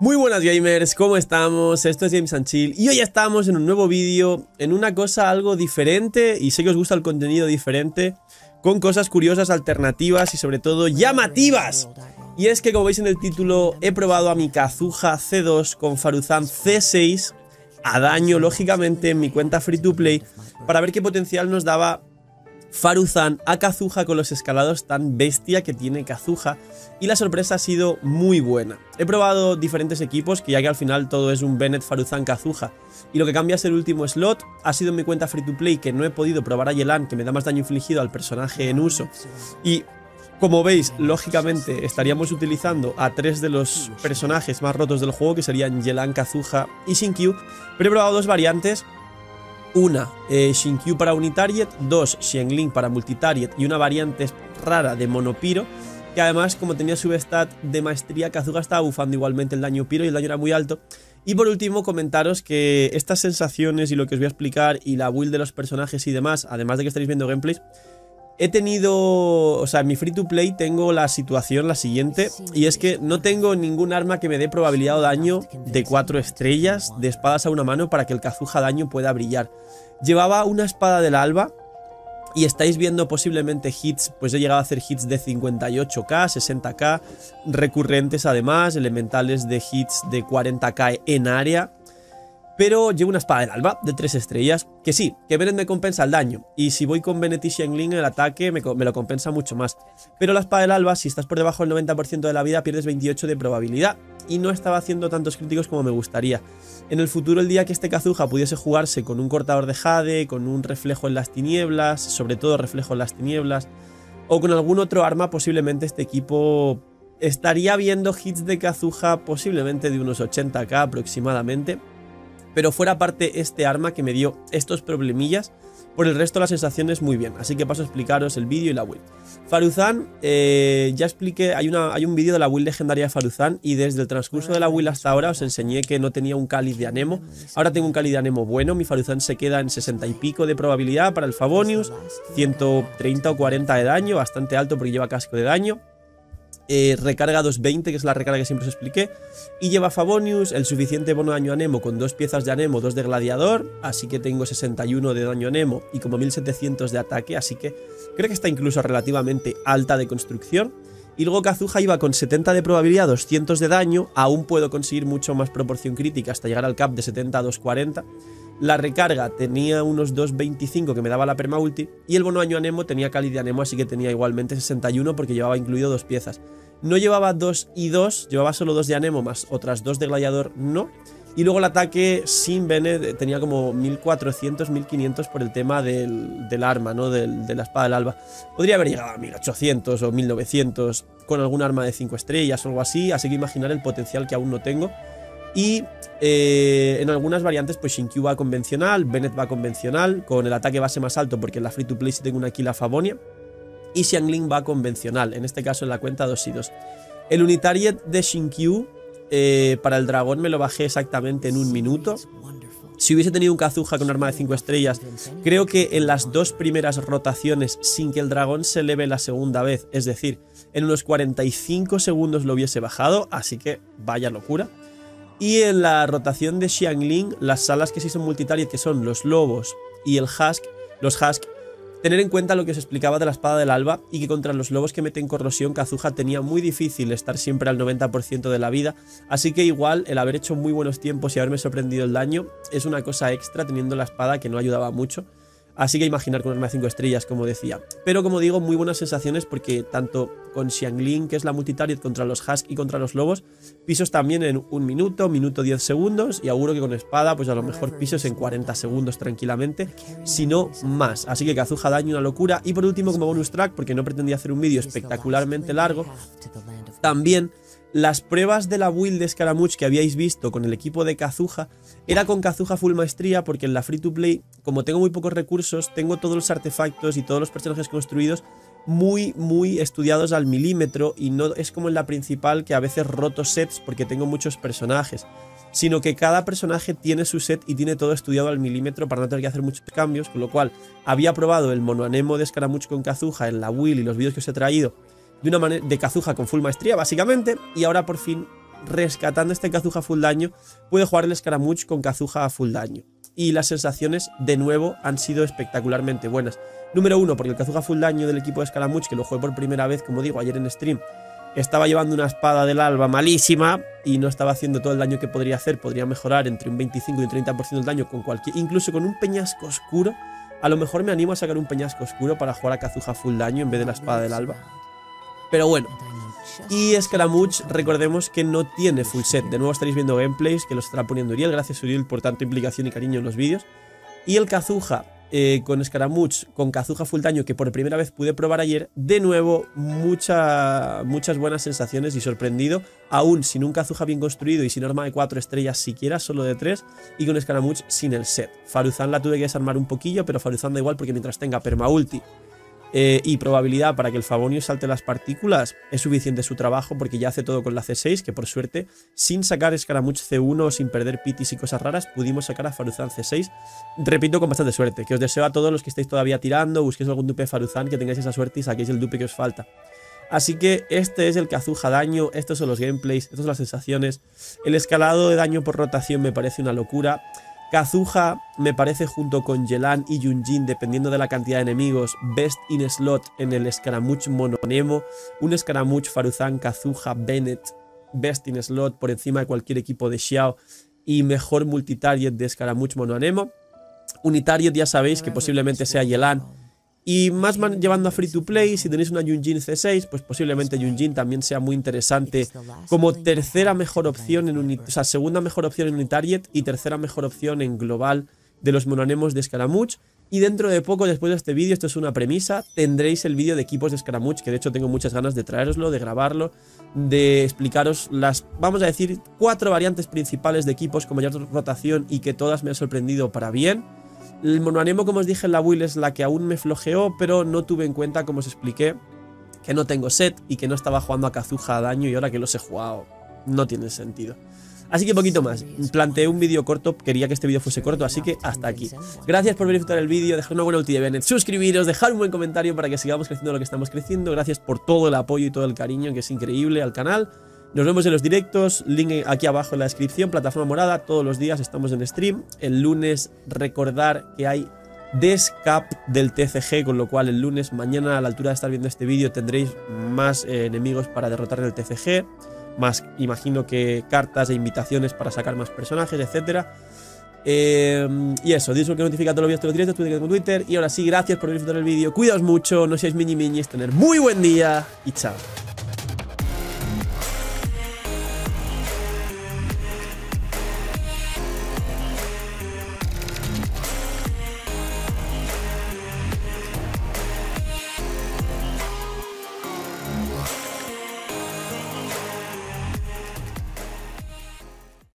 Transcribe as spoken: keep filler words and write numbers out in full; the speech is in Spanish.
Muy buenas gamers, ¿cómo estamos? Esto es Games and Chill y hoy estamos en un nuevo vídeo, en una cosa algo diferente, y sé que os gusta el contenido diferente, con cosas curiosas, alternativas y sobre todo llamativas. Y es que, como veis en el título, he probado a mi Kazuha C dos con Faruzan C seis a daño, lógicamente, en mi cuenta free to play, para ver qué potencial nos daba Faruzan a Kazuha con los escalados tan bestia que tiene Kazuha, y la sorpresa ha sido muy buena. He probado diferentes equipos, que ya que al final todo es un Bennett, Faruzan, Kazuha, y lo que cambia es el último slot. Ha sido en mi cuenta free to play, que no he podido probar a Yelan, que me da más daño infligido al personaje en uso, y como veis, lógicamente estaríamos utilizando a tres de los personajes más rotos del juego, que serían Yelan, Kazuha y Shinkyu, pero he probado dos variantes. Una, eh, Shinkyu para Unitariet, dos, Xiangling para Multitariet y una variante rara de Monopiro, que además, como tenía substat de maestría, Kazuha estaba bufando igualmente el daño Piro y el daño era muy alto. Y por último, comentaros que estas sensaciones y lo que os voy a explicar y la build de los personajes y demás, además de que estaréis viendo gameplays, he tenido, o sea, en mi free to play tengo la situación la siguiente, y es que no tengo ningún arma que me dé probabilidad de daño de cuatro estrellas de espadas a una mano para que el Kazuha daño pueda brillar. Llevaba una espada del alba y estáis viendo posiblemente hits, pues he llegado a hacer hits de cincuenta y ocho K, sesenta K, recurrentes además, elementales de hits de cuarenta K en área. Pero llevo una espada del alba de tres estrellas, que sí, que Bennett me compensa el daño, y si voy con Bennett y Xiangling el ataque me, me lo compensa mucho más. Pero la espada del alba, si estás por debajo del noventa por ciento de la vida, pierdes veintiocho de probabilidad, y no estaba haciendo tantos críticos como me gustaría. En el futuro, el día que este Kazuha pudiese jugarse con un cortador de jade, con un reflejo en las tinieblas, sobre todo reflejo en las tinieblas, o con algún otro arma, posiblemente este equipo estaría viendo hits de Kazuha posiblemente de unos ochenta K aproximadamente. Pero fuera parte este arma que me dio estos problemillas, por el resto la sensación es muy bien. Así que paso a explicaros el vídeo y la build. Faruzan, eh, ya expliqué, hay, una, hay un vídeo de la build legendaria de Faruzan, y desde el transcurso de la build hasta ahora os enseñé que no tenía un cáliz de anemo. Ahora tengo un cáliz de anemo bueno, mi Faruzan se queda en sesenta y pico de probabilidad para el Favonius, ciento treinta o cuarenta de daño, bastante alto porque lleva casco de daño. Eh, recarga doscientos veinte, que es la recarga que siempre os expliqué, y lleva Favonius, el suficiente bono de daño a Nemo con dos piezas de Anemo, dos de gladiador, así que tengo sesenta y uno de daño a Nemo y como mil setecientos de ataque, así que creo que está incluso relativamente alta de construcción. Y luego Kazuha iba con setenta de probabilidad, doscientos de daño, aún puedo conseguir mucho más proporción crítica hasta llegar al cap de setenta a doscientos cuarenta. La recarga tenía unos doscientos veinticinco que me daba la perma ulti, y el bono daño a Nemo tenía cáliz de Anemo, así que tenía igualmente sesenta y uno porque llevaba incluido dos piezas. No llevaba dos y dos, llevaba solo dos de Anemo más otras dos de gladiador, no. Y luego el ataque sin Bennett tenía como mil cuatrocientos, mil quinientos por el tema del, del arma, ¿no? Del, de la espada del alba. Podría haber llegado a mil ochocientos o mil novecientos con algún arma de cinco estrellas o algo así, así que imaginar el potencial que aún no tengo. Y eh, en algunas variantes pues Shinkyu va convencional, Bennett va convencional, con el ataque base más alto porque en la free to play sí tengo una kill a Favonia, y Xiangling va convencional, en este caso en la cuenta dos y dos. El Unitariet de Shinkyu eh, para el dragón me lo bajé exactamente en un minuto. Si hubiese tenido un Kazuha con arma de cinco estrellas, creo que en las dos primeras rotaciones sin que el dragón se eleve la segunda vez, es decir, en unos cuarenta y cinco segundos lo hubiese bajado, así que vaya locura. Y en la rotación de Xiangling, las salas que sí son multitariet, que son los lobos y el Husk, los Husk, tener en cuenta lo que os explicaba de la espada del alba, y que contra los lobos que meten corrosión, Kazuha tenía muy difícil estar siempre al noventa por ciento de la vida, así que igual el haber hecho muy buenos tiempos y haberme sorprendido el daño es una cosa extra teniendo la espada que no ayudaba mucho. Así que imaginar con arma de cinco estrellas, como decía. Pero como digo, muy buenas sensaciones porque tanto con Xiangling, que es la multitariet contra los Husk y contra los lobos, pisos también en un minuto, minuto diez segundos, y auguro que con espada pues a lo mejor pisos en cuarenta segundos tranquilamente, si no más. Así que Kazuha daño una locura. Y por último, como bonus track, porque no pretendía hacer un vídeo espectacularmente largo, también las pruebas de la build de Scaramouche que habíais visto con el equipo de Kazuha era con Kazuha full maestría, porque en la free to play, como tengo muy pocos recursos, tengo todos los artefactos y todos los personajes construidos muy muy estudiados al milímetro, y no es como en la principal que a veces roto sets porque tengo muchos personajes, sino que cada personaje tiene su set y tiene todo estudiado al milímetro para no tener que hacer muchos cambios, con lo cual había probado el mono Anemo de Scaramouche con Kazuha en la build y los vídeos que os he traído de una manera de Kazuha con full maestría básicamente, y ahora por fin rescatando este Kazuha full daño, puede jugar el Scaramouche con Kazuha full daño. Y las sensaciones, de nuevo, han sido espectacularmente buenas. Número uno, porque el Kazuha full daño del equipo de Scaramouche, que lo jugué por primera vez, como digo, ayer en stream, estaba llevando una espada del alba malísima y no estaba haciendo todo el daño que podría hacer. Podría mejorar entre un veinticinco y un treinta por ciento del daño con cualquier... Incluso con un peñasco oscuro. A lo mejor me animo a sacar un peñasco oscuro para jugar a Kazuha full daño en vez de la espada del alba. Pero bueno. Y Scaramouche, recordemos que no tiene full set. De nuevo estaréis viendo gameplays que los estará poniendo Uriel. Gracias Uriel por tanta implicación y cariño en los vídeos. Y el Kazuha eh, con Scaramouche, con Kazuha full daño, que por primera vez pude probar ayer. De nuevo, mucha, muchas buenas sensaciones y sorprendido. Aún sin un Kazuha bien construido y sin arma de cuatro estrellas siquiera, solo de tres. Y con Scaramouche sin el set. Faruzan la tuve que desarmar un poquillo, pero Faruzan da igual porque mientras tenga perma ulti Eh, y probabilidad para que el Favonio salte las partículas, es suficiente su trabajo porque ya hace todo con la C seis, que por suerte, sin sacar Scaramouche C uno, sin perder pitis y cosas raras, pudimos sacar a Faruzan C seis, repito, con bastante suerte, que os deseo a todos los que estéis todavía tirando, busquéis algún dupe de Faruzan, que tengáis esa suerte y saquéis el dupe que os falta. Así que este es el Kazuha daño, estos son los gameplays, estas son las sensaciones. El escalado de daño por rotación me parece una locura. Kazuha me parece junto con Yelan y Yunjin, dependiendo de la cantidad de enemigos, best in slot en el Scaramouche Mono Anemo. Un Scaramouche, Faruzan, Kazuha, Bennett, best in slot por encima de cualquier equipo de Xiao y mejor multitarget de Scaramouche Mono Anemo. Unitarget ya sabéis que posiblemente sea Yelan. Y más man llevando a free to play, si tenéis una Yunjin C seis, pues posiblemente Yunjin también sea muy interesante como tercera mejor opción en un, o sea, segunda mejor opción en Unitarget y tercera mejor opción en global de los mononemos de Scaramouche. Y dentro de poco, después de este vídeo, esto es una premisa, tendréis el vídeo de equipos de Scaramouche, que de hecho tengo muchas ganas de traeroslo, de grabarlo, de explicaros las, vamos a decir, cuatro variantes principales de equipos con mayor rotación y que todas me han sorprendido para bien. El monoanemo, como os dije en la build, es la que aún me flojeó, pero no tuve en cuenta, como os expliqué, que no tengo set y que no estaba jugando a Kazuha a daño y ahora que los he jugado no tiene sentido. Así que poquito más, planteé un vídeo corto, quería que este vídeo fuese corto, así que hasta aquí. Gracias por ver y disfrutar el vídeo, dejad una buena ulti de Bennett, suscribiros, dejad un buen comentario para que sigamos creciendo lo que estamos creciendo. Gracias por todo el apoyo y todo el cariño, que es increíble, al canal. Nos vemos en los directos, link aquí abajo en la descripción, plataforma morada, todos los días estamos en stream. El lunes recordar que hay Descap del T C G, con lo cual el lunes, mañana a la altura de estar viendo este vídeo, tendréis más eh, enemigos para derrotar en el T C G, más imagino que cartas e invitaciones para sacar más personajes, etcétera. Eh, y eso, dios que notifica todos los vídeos de los directos, Twitter con Twitter. Y ahora sí, gracias por disfrutar el vídeo, cuidaos mucho, no seáis miñi miñis, tener muy buen día y chao.